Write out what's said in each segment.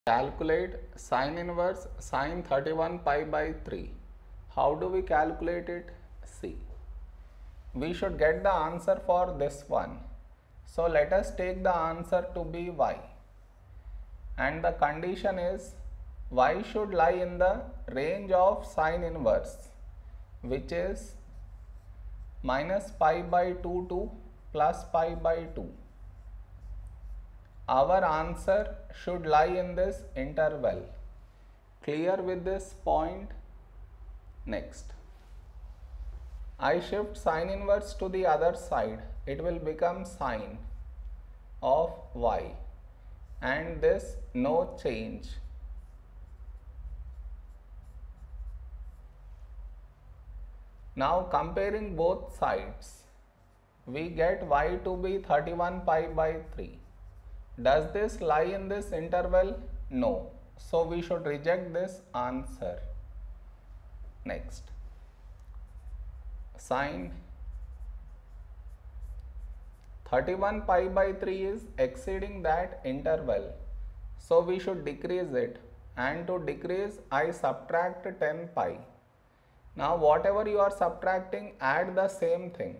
Calculate sine inverse sine 31 pi by 3. How do we calculate it? See, we should get the answer for this one. So let us take the answer to be y, and the condition is y should lie in the range of sine inverse, which is minus pi by 2 to plus pi by 2. Our answer should lie in this interval. Clear with this point? Next, I shift sine inverse to the other side. It will become sine of y, and this no change. Now comparing both sides, we get y to be 31 pi by 3. Does this lie in this interval? No. So we should reject this answer. Next, sine 31 pi by 3 is exceeding that interval. So we should decrease it, and to decrease I subtract 10 pi. Now whatever you are subtracting, add the same thing.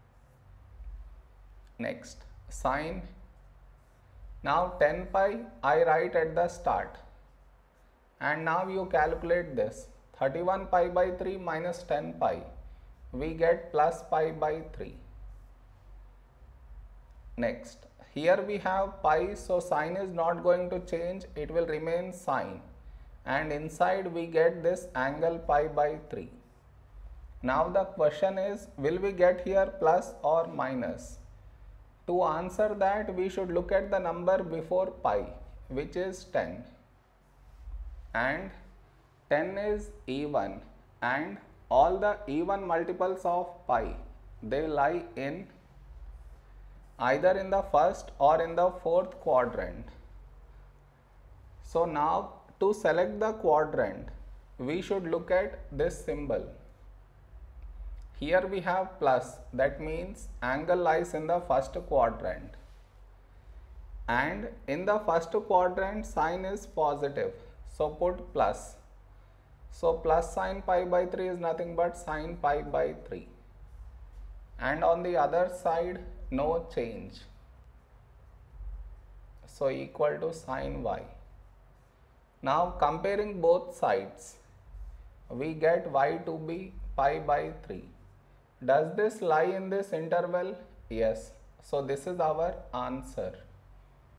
Next, sine, now 10 pi I write at the start, and now you calculate this. 31 pi by 3 minus 10 pi, we get plus pi by 3. Next, here we have pi, so sine is not going to change, it will remain sine, and inside we get this angle pi by 3. Now the question is, will we get here plus or minus? To answer that, we should look at the number before pi, which is 10, and 10 is even, and all the even multiples of pi, they lie in either in the first or in the fourth quadrant. So now to select the quadrant, we should look at this symbol. Here we have plus, that means angle lies in the first quadrant, and in the first quadrant sine is positive, so put plus. So plus sine pi by 3 is nothing but sine pi by 3, and on the other side no change, so equal to sine y. Now comparing both sides, we get y to be pi by 3. Does this lie in this interval? Yes. So this is our answer.